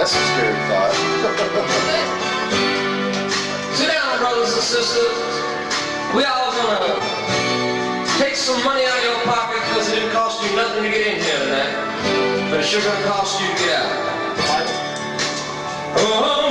That's a scary thought. Sit down, brothers and sisters. We all gonna take some money out of your pocket because it didn't cost you nothing to get in here tonight. But it's sure gonna cost you to get out. Oh.